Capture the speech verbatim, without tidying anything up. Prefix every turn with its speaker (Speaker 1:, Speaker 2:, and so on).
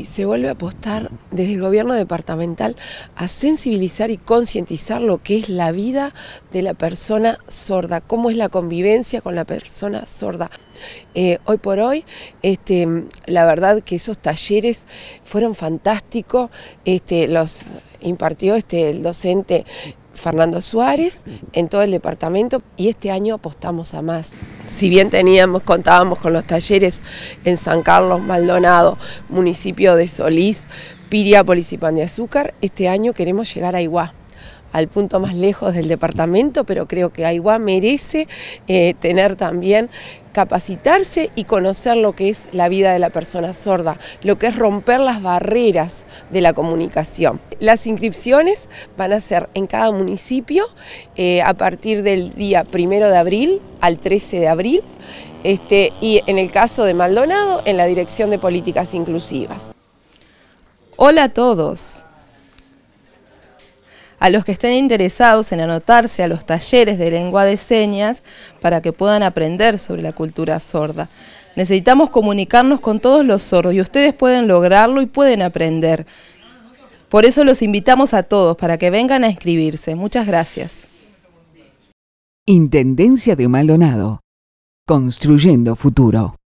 Speaker 1: Se vuelve a apostar desde el gobierno departamental a sensibilizar y concientizar lo que es la vida de la persona sorda, cómo es la convivencia con la persona sorda. Eh, hoy por hoy, este, la verdad que esos talleres fueron fantásticos, este, los impartió este, el docente Fernando Suárez en todo el departamento, y este año apostamos a más. Si bien teníamos, contábamos con los talleres en San Carlos, Maldonado, municipio de Solís, Piriápolis y Pan de Azúcar, este año queremos llegar a Aiguá, al punto más lejos del departamento, pero creo que Aiguá merece eh, tener también, capacitarse y conocer lo que es la vida de la persona sorda, lo que es romper las barreras de la comunicación. Las inscripciones van a ser en cada municipio eh, a partir del día primero de abril al trece de abril, este, y en el caso de Maldonado, en la Dirección de Políticas Inclusivas.
Speaker 2: Hola a todos. A los que estén interesados en anotarse a los talleres de lengua de señas para que puedan aprender sobre la cultura sorda. Necesitamos comunicarnos con todos los sordos y ustedes pueden lograrlo y pueden aprender. Por eso los invitamos a todos para que vengan a inscribirse. Muchas gracias.
Speaker 3: Intendencia de Maldonado. Construyendo futuro.